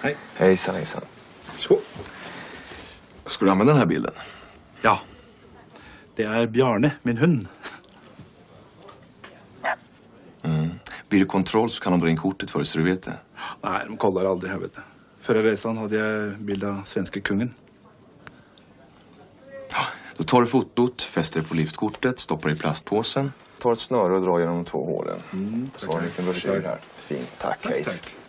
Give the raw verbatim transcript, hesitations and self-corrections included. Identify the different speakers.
Speaker 1: Hej.
Speaker 2: Hejsan, hejsan.
Speaker 1: Så.
Speaker 2: Ska du använda den här bilden?
Speaker 1: Ja. Det är Bjarne, min hund.
Speaker 2: Mm. Blir det kontroll så kan de dra in kortet för dig, så du vet det.
Speaker 1: Nej, de kollar aldrig, jag vet det. Förra resan hade jag bild av svenska kungen.
Speaker 2: Då tar du fotot, fäster det på liftkortet, stoppar i plastpåsen. Tar ett snöre och drar genom de två hålen.
Speaker 1: Mm,
Speaker 2: så har du en liten broschyr här. Fint, tack.
Speaker 1: Tack,
Speaker 2: hej.
Speaker 1: tack.